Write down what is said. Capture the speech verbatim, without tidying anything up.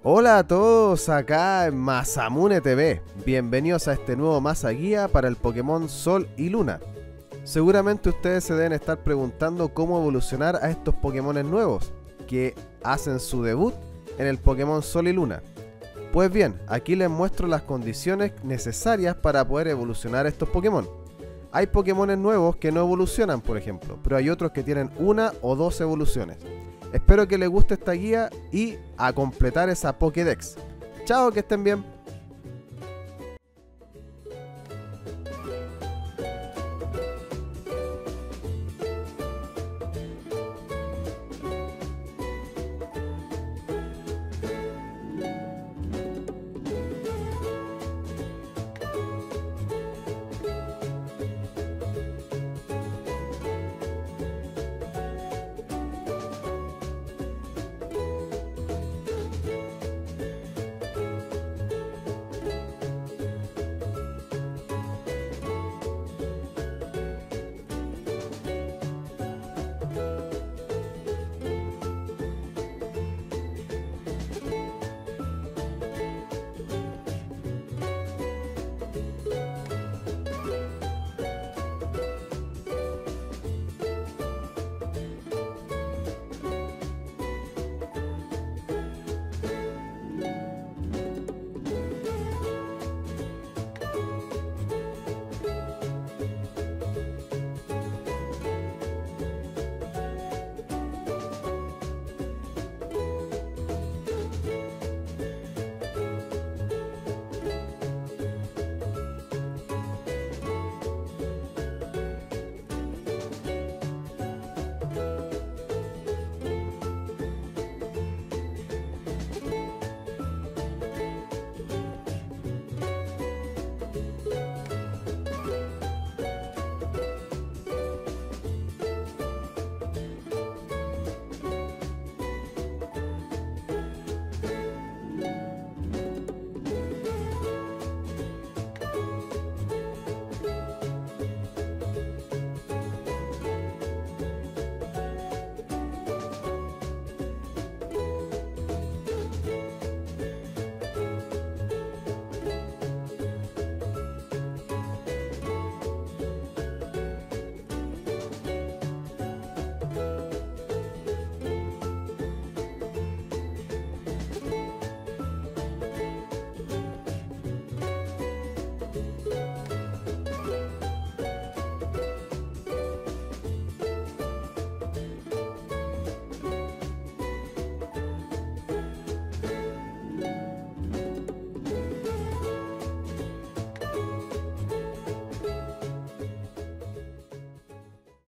Hola a todos acá en Masamune T V. Bienvenidos a este nuevo Masa Guía para el Pokémon Sol y Luna. Seguramente ustedes se deben estar preguntando cómo evolucionar a estos Pokémones nuevos que hacen su debut en el Pokémon Sol y Luna. Pues bien, aquí les muestro las condiciones necesarias para poder evolucionar estos Pokémon. Hay Pokémones nuevos que no evolucionan, por ejemplo, pero hay otros que tienen una o dos evoluciones. Espero que les guste esta guía y a completar esa Pokédex. Chao, que estén bien.